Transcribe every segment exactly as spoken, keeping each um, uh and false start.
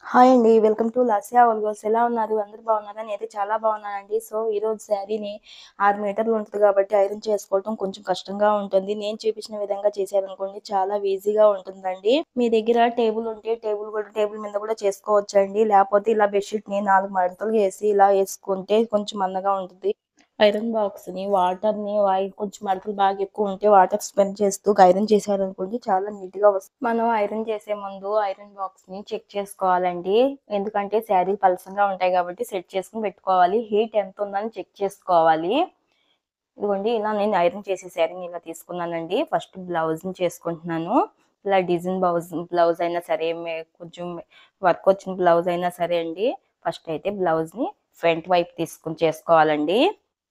Hi అండి. Welcome to Lasya Algos. ఎలా ఉన్నారు? అందరూ బాగున్నారా? నేనైతే చాలా బాగున్నానండి. సో, ఈరోజు శారీని ఆరు మీటర్లు ఉంటది కాబట్టి ఐరన్ చేసుకోవటం కొంచెం కష్టంగా ఉంటుంది. నేను చూపించిన విధంగా చేశారనుకోండి చాలా ఈజీగా ఉంటుందండి. మీ దగ్గర టేబుల్ ఉంటే టేబుల్ కూడా టేబుల్ మీద కూడా చేసుకోవచ్చండి. లేకపోతే ఇలా బెడ్‌షీట్‌ని నాలుగు మడతలు ఏసి ఇలా ఏసుకుంటే కొంచెం మందంగా ఉంటుంది. ఐరన్ బాక్స్‌ని వాటర్‌ని ఆయిల్ కొంచెం మడతలు బాగా ఎక్కువ ఉంటే వాటర్ స్పెండ్ చేస్తూ ఐరన్ చేశారనుకోండి చాలా నీట్‌గా వస్తుంది. మనం ఐరన్ చేసే ముందు ఐరన్ బాక్స్‌ని చెక్ చేసుకోవాలండి. ఎందుకంటే శారీ పలచగా ఉంటాయి కాబట్టి సెట్ చేసుకొని పెట్టుకోవాలి. హీట్ ఎంత ఉందని చెక్ చేసుకోవాలి. ఇదిగోండి ఇలా నేను ఐరన్ చేసే శారీని ఇలా తీసుకున్నానండి. ఫస్ట్ బ్లౌజ్‌ని చేసుకుంటున్నాను. ఇలా డిజైన్ బ్లౌజ్ బ్లౌజ్ అయినా సరే మే కొంచెం వర్క్ వచ్చిన బ్లౌజ్ అయినా సరే అండి. ఫస్ట్ అయితే బ్లౌజ్‌ని ఫ్రంట్ వైపు తీసుకొని చేసుకోవాలండి.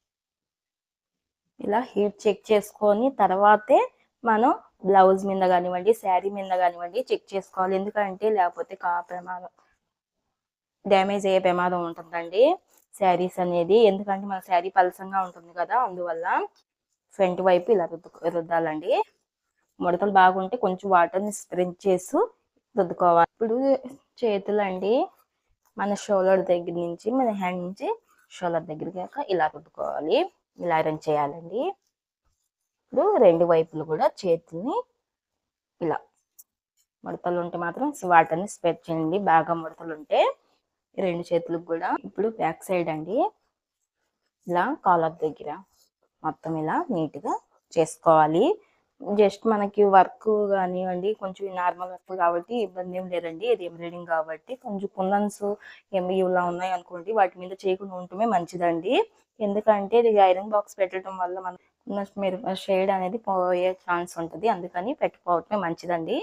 ఇలా హీట్ చెక్ చేసుకొని తర్వాతే మనం బ్లౌజ్ మీద కానివ్వండి, శారీ మీద కానివ్వండి చెక్ చేసుకోవాలి. ఎందుకంటే లేకపోతే కా ప్రమాదం డ్యామేజ్ అయ్యే ప్రమాదం ఉంటుందండి శారీస్ అనేది. ఎందుకంటే మన శారీ పలసంగా ఉంటుంది కదా, అందువల్ల ఫ్రంట్ వైపు ఇలా రుద్దు రుద్దాలండి. ముడతలు బాగుంటే కొంచెం వాటర్ని స్ప్రెడ్ చేసి రుద్దుకోవాలి. ఇప్పుడు చేతులండి మన షోల్డర్ దగ్గర నుంచి మన హ్యాండ్ నుంచి షోల్డర్ దగ్గర దాకా ఇలా రుద్దుకోవాలి. ఇలా ఐరన్ చేయాలండి. ఇప్పుడు రెండు వైపులు కూడా చేతుల్ని ఇలా ముడతలు ఉంటే మాత్రం వాటర్ని స్ప్రెడ్ చేయండి. బాగా ముడతలు ఉంటే రెండు చేతులకు కూడా. ఇప్పుడు బ్యాక్ సైడ్ అండి ఇలా కాలర్ దగ్గర మొత్తం ఇలా నీట్గా చేసుకోవాలి. జస్ట్ మనకి వర్క్ కానివ్వండి కొంచెం నార్మల్ వర్క్ కాబట్టి ఇబ్బంది ఏం లేదండి. ఇది ఎంబ్రాయిడింగ్ కాబట్టి కొంచెం కుందన్స్ ఎంబీయూలా ఉన్నాయి అనుకోండి వాటి మీద చేయకుండా ఉండటమే మంచిదండి. ఎందుకంటే ఇది ఐరన్ బాక్స్ పెట్టడం వల్ల మన మీరు షేడ్ అనేది పోయే ఛాన్స్ ఉంటుంది. అందుకని పెట్టుకోవటమే మంచిదండి.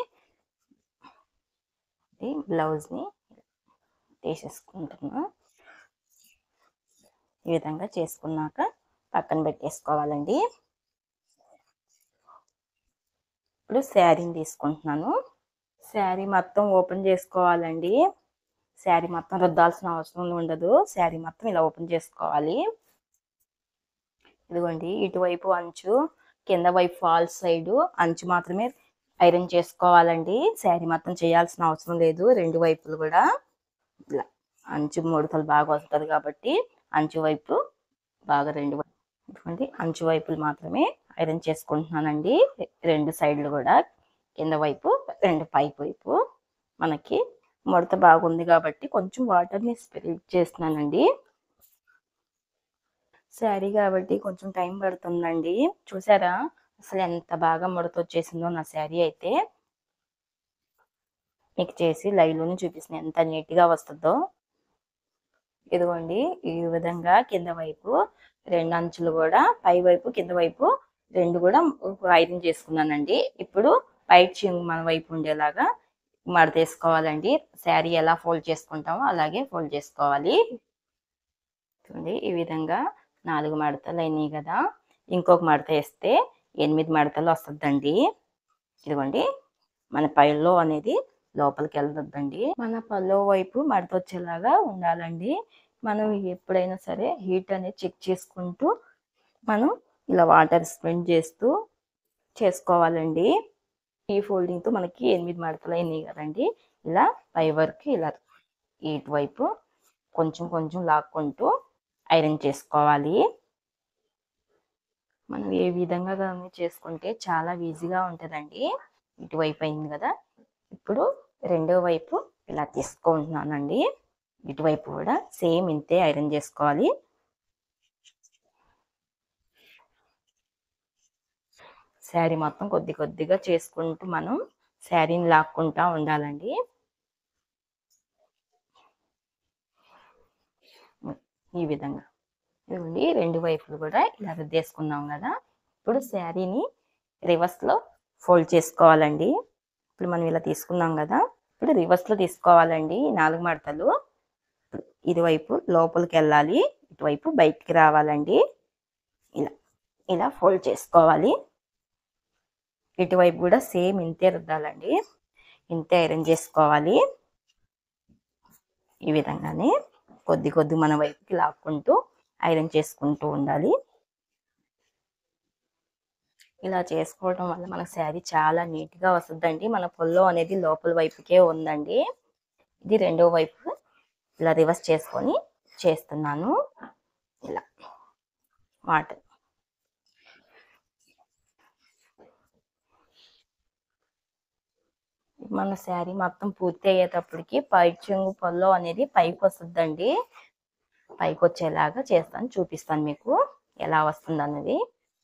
ఈ బ్లౌజ్ని తీసేసుకుంటున్నా. ఈ విధంగా చేసుకున్నాక పక్కన పెట్టేసుకోవాలండి. ఇప్పుడు శారీని తీసుకుంటున్నాను. శారీ మొత్తం ఓపెన్ చేసుకోవాలండి. శారీ మొత్తం రుద్దాల్సిన అవసరం ఉండదు. శారీ మొత్తం ఇలా ఓపెన్ చేసుకోవాలి. ఇదిగోండి ఇటువైపు అంచు, కింద వైపు ఫాల్స్ సైడు అంచు మాత్రమే ఐరన్ చేసుకోవాలండి. శారీ మొత్తం చేయాల్సిన అవసరం లేదు. రెండు వైపులు కూడా ఇలా అంచు ముడతలు బాగా వస్తుంది కాబట్టి అంచు వైపు బాగా రెండు వైపు అంచు వైపులు మాత్రమే ఐరన్ చేసుకుంటున్నానండి. రెండు సైడ్లు కూడా కింద వైపు రెండు పైపు వైపు మనకి ముడత బాగుంది కాబట్టి కొంచెం వాటర్ని స్ప్రెడ్ చేస్తున్నానండి. శారీ కాబట్టి కొంచెం టైం పడుతుందండి. చూసారా అసలు ఎంత బాగా ముడత వచ్చేసిందో నా శారీ అయితే. మీకు చేసి లైవ్లోనే చూపిస్తున్నాను ఎంత నీట్గా వస్తుందో. ఇదిగోండి ఈ విధంగా కింద వైపు రెండు అంచులు కూడా పై వైపు కింద వైపు రెండు కూడా ఐరన్ చేసుకున్నానండి. ఇప్పుడు పైట్ చెంగు మన వైపు ఉండేలాగా మడతేసుకోవాలండి. శారీ ఎలా ఫోల్డ్ చేసుకుంటామో అలాగే ఫోల్డ్ చేసుకోవాలి. చూడండి ఈ విధంగా నాలుగు మడతలు అయినాయి కదా, ఇంకొక మడత వేస్తే ఎనిమిది మడతలు వస్తుందండి. ఇదిగోండి మన పైలో అనేది లోపలికి వెళ్తుందండి. మన పల్లో వైపు మడత వచ్చేలాగా ఉండాలండి. మనం ఎప్పుడైనా సరే హీట్ అనేది చెక్ చేసుకుంటూ మనం ఇలా వాటర్ స్పెండ్ చేస్తూ చేసుకోవాలండి. ఈ ఫోల్డింగ్తో మనకి ఎనిమిది మడతలు అయినాయి కదండి. ఇలా పై వరకు ఇలా ఇటువైపు కొంచెం కొంచెం లాక్కుంటూ ఐరన్ చేసుకోవాలి. మనం ఏ విధంగా కానీ చేసుకుంటే చాలా ఈజీగా ఉంటుందండి. ఇటువైపు అయింది కదా, ఇప్పుడు రెండో వైపు ఇలా తీసుకుంటున్నానండి. ఇటువైపు కూడా సేమ్ ఇంతే ఐరన్ చేసుకోవాలి. శారీ మొత్తం కొద్ది కొద్దిగా చేసుకుంటూ మనం శారీని లాక్కుంటా ఉండాలండి. ఈ విధంగా ఇవ్వండి రెండు వైపులు కూడా ఇలా రుద్దేసుకున్నాం కదా. ఇప్పుడు శారీని రివర్స్లో ఫోల్డ్ చేసుకోవాలండి. ఇప్పుడు మనం ఇలా తీసుకున్నాం కదా, ఇప్పుడు రివర్స్లో తీసుకోవాలండి. నాలుగు మడతలు ఇటువైపు లోపలికి వెళ్ళాలి, ఇటువైపు బయటికి రావాలండి. ఇలా ఇలా ఫోల్డ్ చేసుకోవాలి. ఇటువైపు కూడా సేమ్ ఇంతే రుద్దాలండి, ఇంతే ఐరన్ చేసుకోవాలి. ఈ విధంగానే కొద్ది కొద్ది మన వైపుకి లాక్కుంటూ ఐరన్ చేసుకుంటూ ఉండాలి. ఇలా చేసుకోవడం వల్ల మన శారీ చాలా నీట్గా వస్తుందండి. మన పొల్లో అనేది లోపల వైపుకే ఉందండి. ఇది రెండో వైపు ఇలా రివర్స్ చేసుకొని చేస్తున్నాను. ఇలా వాటర్ మన శారీ మొత్తం పూర్తి అయ్యేటప్పటికి పై చెంగు పల్లో అనేది పైకి వస్తుందండి. పైకి వచ్చేలాగా చేస్తాను, చూపిస్తాను మీకు ఎలా వస్తుంది అన్నది.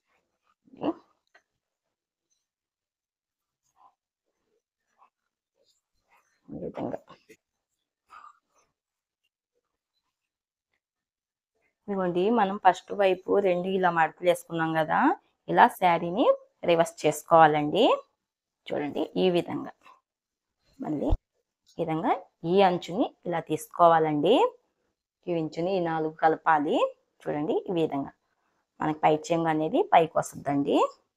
ఈ విధంగా ఇదిగోండి, మనం ఫస్ట్ వైపు రెండు ఇలా మడతలు వేసుకున్నాం కదా, ఇలా శారీని రివర్స్ చేసుకోవాలండి. చూడండి ఈ విధంగా మళ్ళీ ఈ విధంగా ఈ అంచుని ఇలా తీసుకోవాలండి. ఈ అంచుని ఈ నాలుగు కలపాలి. చూడండి ఈ విధంగా మనకి పై చెంగు అనేది పైకి వస్తుందండి.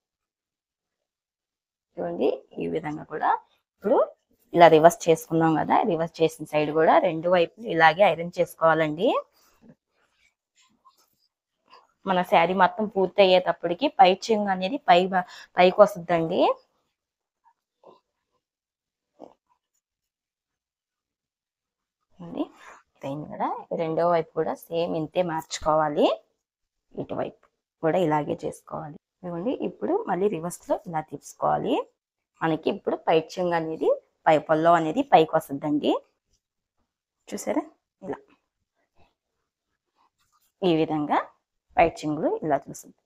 చూడండి ఈ విధంగా కూడా ఇప్పుడు ఇలా రివర్స్ చేసుకున్నాం కదా, రివర్స్ చేసిన సైడ్ కూడా రెండు వైపులు ఇలాగే ఐరన్ చేసుకోవాలండి. మన శారీ మొత్తం పూర్తి అయ్యేటప్పటికి పై చెంగు అనేది పై పైకి వస్తుందండి. కదా రెండో వైపు కూడా సేమ్ ఇంతే మార్చుకోవాలి. ఇటువైపు కూడా ఇలాగే చేసుకోవాలి. ఇవ్వండి, ఇప్పుడు మళ్ళీ రివర్స్ లో ఇలా తీసుకోవాలి. మనకి ఇప్పుడు పై చెంగు అనేది పై పల్లో అనేది పైకి వస్తుందండి. చూసారా, ఇలా ఈ విధంగా పై చెంగులు ఇలా చూస్తుంది.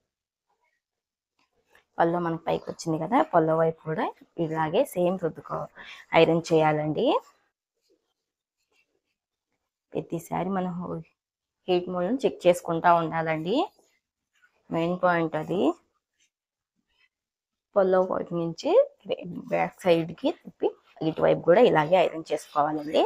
పల్లో మనకి పైకి వచ్చింది కదా, పల్లో వైపు కూడా ఇలాగే సేమ్ రుద్దుకో ఐరన్ చేయాలండి. ప్రతిసారి మనం హీట్ మోడ్ని చెక్ చేసుకుంటా ఉండాలండి. మెయిన్ పాయింట్ అది. పల్లో వైపు నుంచి బ్యాక్ సైడ్కి తిప్పి ఇటువైపు కూడా ఇలాగే ఐరన్ చేసుకోవాలండి.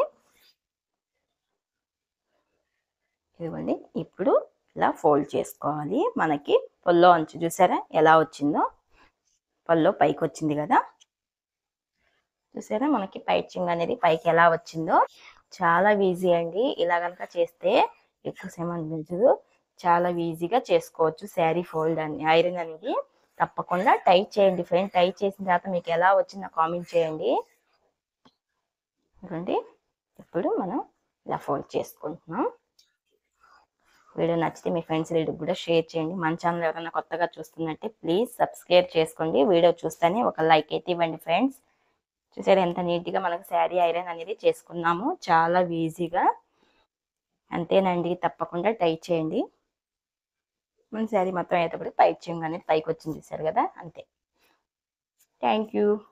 ఇదిగోండి, ఇప్పుడు ఇలా ఫోల్డ్ చేసుకోవాలి. మనకి పల్లో అంచు చూసారా ఎలా వచ్చిందో, పల్లో పైకి వచ్చింది కదా, చూసారా మనకి పై చెంగు అనేది పైకి ఎలా వచ్చిందో. చాలా ఈజీ అండి. ఇలా కనుక చేస్తే ఎక్కువ సమయం అనిపించదు. చాలా ఈజీగా చేసుకోవచ్చు శారీ ఫోల్డ్ అని ఐరన్ అనేది. తప్పకుండా టై చేయండి ఫ్రెండ్. టై చేసిన తర్వాత మీకు ఎలా వచ్చిందో కామెంట్ చేయండి. చూడండి, ఇప్పుడు మనం ఇలా ఫోల్డ్ చేసుకుంటున్నాం. వీడియో నచ్చితే మీ ఫ్రెండ్స్ వీడియోకి కూడా షేర్ చేయండి. మన ఛానల్ ఎవరైనా కొత్తగా చూస్తున్నట్టే ప్లీజ్ సబ్స్క్రైబ్ చేసుకోండి. వీడియో చూస్తేనే ఒక లైక్ అయితే ఇవ్వండి ఫ్రెండ్స్. చూసారు ఎంత నీట్గా మనకు శారీ ఐరన్ అనేది చేసుకున్నాము, చాలా ఈజీగా. అంతేనండి, తప్పకుండా టై చేయండి. మన శారీ మొత్తం అయ్యేటప్పుడు పై చెంగు అనేది పైకి వచ్చింది చూసారు కదా, అంతే. Thank you.